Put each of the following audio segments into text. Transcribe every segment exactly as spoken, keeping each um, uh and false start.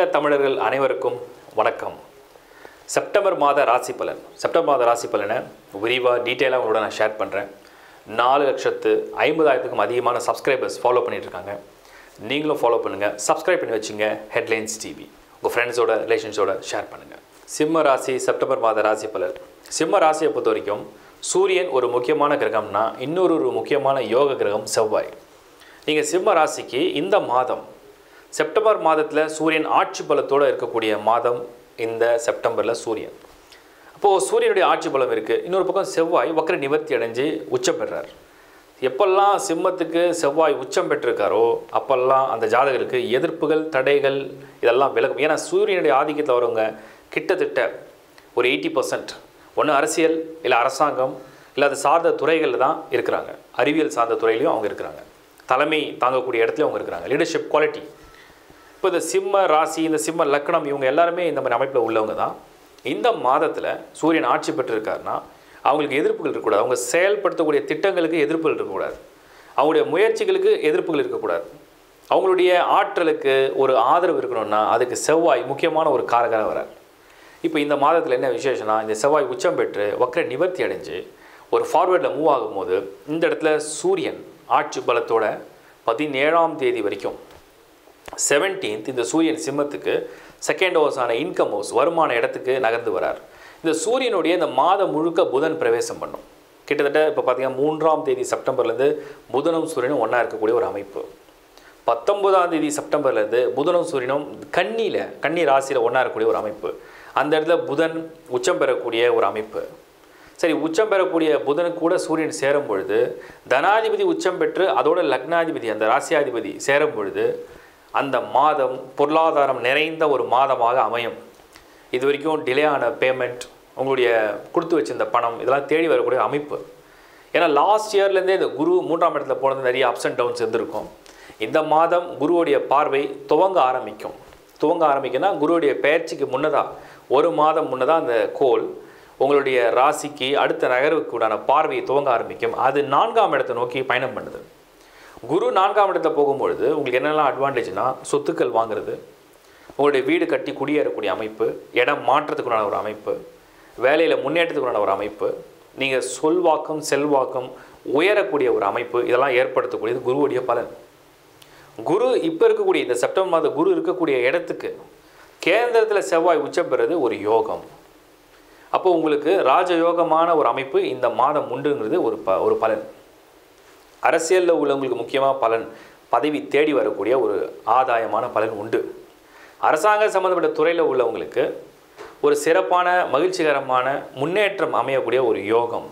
உலக தமிழர்கள் அனைவருக்கும் வணக்கம். செப்டம்பர் மாத ராசி பலன் செப்டம்பர் மாத ராசி பலனை விரிவாக டீட்டெயிலாக உங்களோட நான் ஷேர் பண்ணுறேன். நாலு லட்சத்து ஐம்பதாயிரத்துக்கும் அதிகமான சப்ஸ்கிரைபர்ஸ் ஃபாலோ பண்ணிகிட்ருக்காங்க. நீங்களும் ஃபாலோ பண்ணுங்கள், சப்ஸ்கிரைப் பண்ணி வச்சுங்க. ஹெட்லைன்ஸ் டிவி உங்கள் ஃப்ரெண்ட்ஸோட ரிலேஷன்ஸோட ஷேர் பண்ணுங்கள். சிம்ம ராசி செப்டம்பர் மாத ராசி பலன். சிம்ம ராசியை பொறுத்த வரைக்கும் சூரியன் ஒரு முக்கியமான கிரகம்னா இன்னொரு ஒரு முக்கியமான யோக கிரகம் செவ்வாய். நீங்கள் சிம்ம ராசிக்கு இந்த மாதம் செப்டம்பர் மாதத்தில் சூரியன் ஆட்சி பலத்தோடு இருக்கக்கூடிய மாதம் இந்த செப்டம்பரில் சூரியன். அப்போது சூரியனுடைய ஆட்சி பலம் இருக்குது. இன்னொரு பக்கம் செவ்வாய் வக்ர நிவர்த்தி அடைஞ்சு உச்சம் பெறார். எப்பெல்லாம் சிம்மத்துக்கு செவ்வாய் உச்சம் பெற்றிருக்காரோ அப்போல்லாம் அந்த ஜாதகருக்கு எதிர்ப்புகள் தடைகள் இதெல்லாம் விலகும். ஏன்னா சூரியனுடைய ஆதிக்கத்தில் வரவங்க கிட்டத்தட்ட ஒரு எயிட்டி பர்சன்ட் ஒன்று அரசியல் இல்லை அரசாங்கம் இல்லை அது சார்ந்த துறைகளில் தான் இருக்கிறாங்க. அறிவியல் சார்ந்த துறையிலையும் அவங்க இருக்கிறாங்க. தலைமை தாங்கக்கூடிய இடத்துலையும் அவங்க இருக்கிறாங்க. Leadership quality. இப்போ இந்த சிம்ம ராசி இந்த சிம்ம லக்னம் இவங்க எல்லாருமே இந்த மாதிரி அமைப்பில் உள்ளவங்க தான். இந்த மாதத்தில் சூரியன் ஆட்சி பெற்றிருக்காருன்னா அவங்களுக்கு எதிர்ப்புகள் இருக்கக்கூடாது. அவங்க செயல்படுத்தக்கூடிய திட்டங்களுக்கு எதிர்ப்புகள் இருக்கக்கூடாது. அவங்களுடைய முயற்சிகளுக்கு எதிர்ப்புகள் இருக்கக்கூடாது. அவங்களுடைய ஆற்றலுக்கு ஒரு ஆதரவு இருக்கணும்னா அதுக்கு செவ்வாய் முக்கியமான ஒரு காரகராக வரார். இப்போ இந்த மாதத்தில் என்ன விசேஷம்னா இந்த செவ்வாய் உச்சம் பெற்று வக்ர நிவர்த்தி அடைஞ்சு ஒரு ஃபார்வேர்டில் மூவ் ஆகும்போது இந்த இடத்துல சூரியன் ஆட்சி பலத்தோட பதினேழாம் தேதி வரைக்கும் செவன்டீன்த் இந்த சூரியன் சிம்மத்துக்கு செகண்ட் ஹவுஸான இன்கம் ஹவுஸ் வருமான இடத்துக்கு நகர்ந்து வரார். இந்த சூரியனுடைய இந்த மாதம் முழுக்க புதன் பிரவேசம் பண்ணும். கிட்டத்தட்ட இப்போ பார்த்தீங்கன்னா மூன்றாம் தேதி செப்டம்பர்லேருந்து புதனும் சூரியனும் ஒன்றா இருக்கக்கூடிய ஒரு அமைப்பு. பத்தொன்பதாம் தேதி செப்டம்பர்லேருந்து புதனும் சூரியனும் கன்னியில் கன்னி ராசியில் ஒன்றா இருக்கக்கூடிய ஒரு அமைப்பு. அந்த இடத்துல புதன் உச்சம் பெறக்கூடிய ஒரு அமைப்பு. சரி, உச்சம் பெறக்கூடிய புதனுக்கு கூட சூரியன் சேரும் பொழுது தனாதிபதி உச்சம் பெற்று அதோட லக்னாதிபதி அந்த ராசியாதிபதி சேரும் பொழுது அந்த மாதம் பொருளாதாரம் நிறைந்த ஒரு மாதமாக அமையும். இது வரைக்கும் டிலே ஆன பேமெண்ட், உங்களுடைய கொடுத்து வச்சிருந்த பணம் இதெல்லாம் தேடி வரக்கூடிய அமைப்பு. ஏன்னா லாஸ்ட் இயர்லேருந்தே இந்த குரு மூன்றாம் இடத்துல போனது நிறைய அப்ஸ் அண்ட் டவுன்ஸ் இருந்திருக்கும். இந்த மாதம் குருவுடைய பார்வை துவங்க ஆரம்பிக்கும். துவங்க ஆரம்பிக்குன்னா குருவுடைய பெயர்ச்சிக்கு முன்னதாக ஒரு மாதம் முன்னதாக அந்த கோள் உங்களுடைய ராசிக்கு அடுத்த நகர்வுக்கு உண்டான பார்வையை துவங்க ஆரம்பிக்கும். அது நான்காம் இடத்தை நோக்கி பயணம் பண்ணுது. குரு நான்காம் இடத்துல போகும்பொழுது உங்களுக்கு என்னெல்லாம் அட்வான்டேஜ்னா சொத்துக்கள் வாங்குறது, உங்களுடைய வீடு கட்டி குடியேறக்கூடிய அமைப்பு, இடம் மாற்றத்துக்குண்டான ஒரு அமைப்பு, வேலையில் முன்னேற்றத்துக்குண்டான ஒரு அமைப்பு, நீங்கள் சொல்வாக்கம் செல்வாக்கம் உயரக்கூடிய ஒரு அமைப்பு, இதெல்லாம் ஏற்படுத்தக்கூடியது குருவுடைய பலன். குரு இப்போ இருக்கக்கூடிய இந்த செப்டம்பர் மாதம் குரு இருக்கக்கூடிய இடத்துக்கு கேந்திரத்தில் செவ்வாய் உச்சம் பெறுறது ஒரு யோகம். அப்போ உங்களுக்கு ராஜயோகமான ஒரு அமைப்பு இந்த மாதம் உண்டுங்கிறது ஒரு ப ஒரு பலன். அரசியலில் உள்ளவங்களுக்கு முக்கியமாக பலன் பதவி தேடி வரக்கூடிய ஒரு ஆதாயமான பலன் உண்டு. அரசாங்க சம்மந்தப்பட்ட துறையில் உள்ளவங்களுக்கு ஒரு சிறப்பான மகிழ்ச்சிகரமான முன்னேற்றம் அமையக்கூடிய ஒரு யோகம்.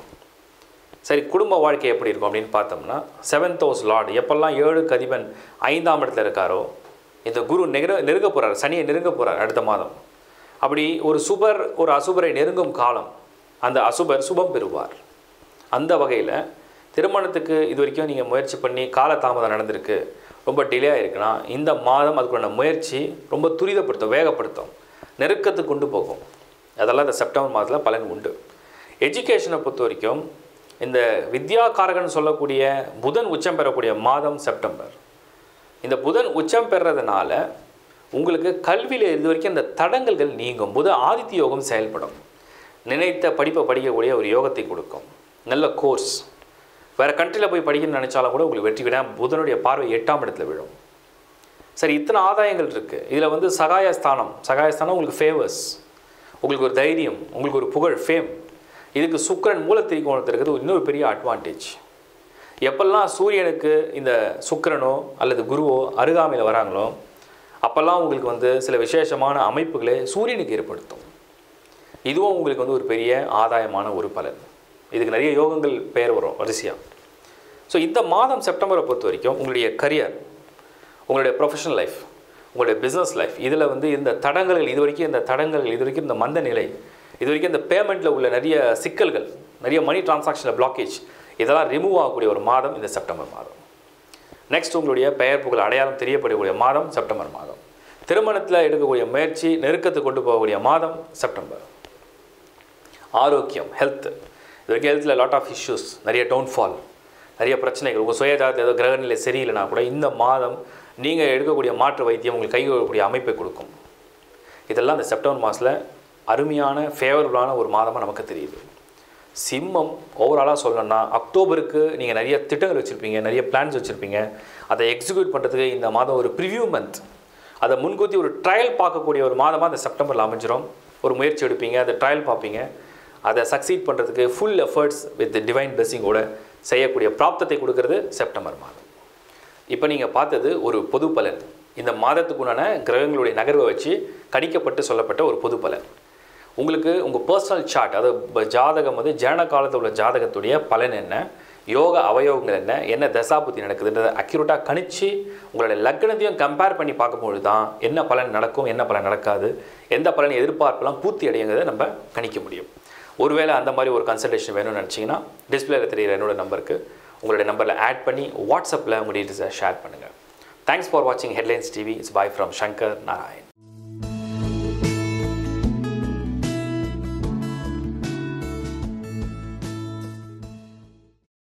சரி, குடும்ப வாழ்க்கை எப்படி இருக்கும் அப்படின்னு பார்த்தோம்னா செவன்த் ஹவுஸ் லார்டு எப்பெல்லாம் ஏழுக்கு அதிபன் ஐந்தாம் இடத்துல இருக்காரோ இந்த குரு நெருங்க நெருங்க போகிறார், சனியை நெருங்க போகிறார் அடுத்த மாதம். அப்படி ஒரு சுபர் ஒரு அசுபரை நெருங்கும் காலம், அந்த அசுபர் சுபம் பெறுவார். அந்த வகையில் திருமணத்துக்கு இது வரைக்கும் நீங்கள் முயற்சி பண்ணி காலதாமதம் நடந்திருக்கு, ரொம்ப டிலே ஆகிருக்குன்னா இந்த மாதம் அதுக்குள்ள முயற்சி ரொம்ப துரிதப்படுத்தும், வேகப்படுத்தும், நெருக்கத்துக்கு கொண்டு போகும். அதெல்லாம் இந்த செப்டம்பர் மாதத்தில் பலன் உண்டு. எஜுகேஷனை பொறுத்த வரைக்கும் இந்த வித்யாகாரகன் சொல்லக்கூடிய புதன் உச்சம் பெறக்கூடிய மாதம் செப்டம்பர். இந்த புதன் உச்சம் பெறுறதுனால உங்களுக்கு கல்வியில் இது வரைக்கும் இந்த தடங்கல்கள் நீங்கும். புத ஆதித்ய யோகம் செயல்படும். நினைத்த படிப்பை படிக்கக்கூடிய ஒரு யோகத்தை கொடுக்கும். நல்ல கோர்ஸ் வேறு கண்ட்ரியில் போய் படிக்கணும்னு நினச்சாலும் கூட உங்களுக்கு வெற்றி விட புதனுடைய பார்வை எட்டாம் இடத்துல விழும். சரி, இத்தனை ஆதாயங்கள் இருக்குது. இதில் வந்து சகாயஸ்தானம் சகாயஸ்தானம் உங்களுக்கு ஃபேவர்ஸ், உங்களுக்கு ஒரு தைரியம், உங்களுக்கு ஒரு புகழ், ஃபேம். இதுக்கு சுக்கிரன் மூலத்திரிகோணத்தில் இருக்கிறது இன்னொரு பெரிய அட்வான்டேஜ். எப்பெல்லாம் சூரியனுக்கு இந்த சுக்கிரனோ அல்லது குருவோ அருகாமையில் வராங்களோ அப்போல்லாம் உங்களுக்கு வந்து சில விசேஷமான அமைப்புகளை சூரியனுக்கு ஏற்படுத்தும். இதுவும் உங்களுக்கு வந்து ஒரு பெரிய ஆதாயமான ஒரு பலன். இதுக்கு நிறைய யோகங்கள் பெயர் வரும் வரிசையாக. ஸோ இந்த மாதம் செப்டம்பரை பொறுத்த வரைக்கும் உங்களுடைய கரியர், உங்களுடைய ப்ரொஃபஷனல் லைஃப், உங்களுடைய பிஸ்னஸ் லைஃப் இதில் வந்து இந்த தடங்கல்கள் இது வரைக்கும் இந்த தடங்கல்கள் இது வரைக்கும் இந்த மந்த நிலை, இது வரைக்கும் இந்த பேமெண்ட்டில் உள்ள நிறைய சிக்கல்கள், நிறைய மணி டிரான்சாக்ஷனில் பிளாக்கேஜ் இதெல்லாம் ரிமூவ் ஆகக்கூடிய ஒரு மாதம் இந்த செப்டம்பர் மாதம். நெக்ஸ்ட் உங்களுடைய பெயர் புகழ் அடையாளம் தெரியப்படக்கூடிய மாதம் செப்டம்பர் மாதம். திருமணத்தில் எடுக்கக்கூடிய முயற்சி நெருக்கத்துக்கு கொண்டு போகக்கூடிய மாதம் செப்டம்பர். ஆரோக்கியம், ஹெல்த், இது வரைக்கும் ஹெல்த்தில் லாட் ஆஃப் இஷ்யூஸ், நிறைய டவுன்ஃபால், நிறைய பிரச்சனைகள், உங்கள் சுயஜாதத்தில் ஏதோ கிரகநிலை சரியில்லைனா கூட இந்த மாதம் நீங்கள் எடுக்கக்கூடிய மாற்று வைத்தியம் உங்களுக்கு கைகூடக்கூடிய அமைப்பை கொடுக்கும். இதெல்லாம் இந்த செப்டம்பர் மாதத்தில் அருமையான ஃபேவரபுளான ஒரு மாதமாக நமக்கு தெரியுது. சிம்மம் ஓவராலாக சொல்லணும்னா அக்டோபருக்கு நீங்கள் நிறைய திட்டங்கள் வச்சுருப்பீங்க, நிறைய பிளான்ஸ் வச்சுருப்பீங்க. அதை எக்ஸிக்யூட் பண்ணுறதுக்கு இந்த மாதம் ஒரு ப்ரிவ்யூ மந்த், அதை முன்கூட்டி ஒரு ட்ரையல் பார்க்கக்கூடிய ஒரு மாதமாக அந்த செப்டம்பரில் அமைஞ்சிரும். ஒரு முயற்சி எடுப்பீங்க, அதை ட்ரையல் பார்ப்பீங்க, அதை சக்சீட் பண்ணுறதுக்கு ஃபுல் எஃபர்ட்ஸ் வித் டிவைன் பிளெஸிங்கோட செய்யக்கூடிய பிராப்தத்தை கொடுக்கறது செப்டம்பர் மாதம். இப்போ நீங்கள் பார்த்தது ஒரு பொது பலன். இந்த மாதத்துக்குண்டான கிரகங்களுடைய நகர்வை வச்சு கணிக்கப்பட்டு சொல்லப்பட்ட ஒரு பொது பலன். உங்களுக்கு உங்கள் பர்சனல் சார்ட், அதாவது ஜாதகம் வந்து ஜனன காலத்தில் உள்ள ஜாதகத்துடைய பலன் என்ன, யோக அவயோகங்கள் என்ன, என்ன தசாபுத்தி நடக்குதுன்றதை அக்யூரேட்டாக கணிச்சு உங்களுடைய லக்னத்தையும் கம்பேர் பண்ணி பார்க்கும்போது தான் என்ன பலன் நடக்கும், என்ன பலன் நடக்காது, எந்த பலன் எதிர்பார்ப்பெல்லாம் பூர்த்தி அடையுங்கிறத நம்ம கணிக்க முடியும். ஒருவேளை அந்த மாதிரி ஒரு கன்சல்டேஷன் வேணும்னு நினச்சிங்கன்னா டிஸ்பிளேல தெரிகிற என்னோட நம்பருக்கு உங்களுடைய நம்பரில் ஆட் பண்ணி வாட்ஸ்அப்பில் உங்கள் டீட்டெயில்ஸை ஷேர் பண்ணுங்கள். தேங்க்ஸ் ஃபார் வாட்சிங் headlines TV. It's bye from Shankar Narayan.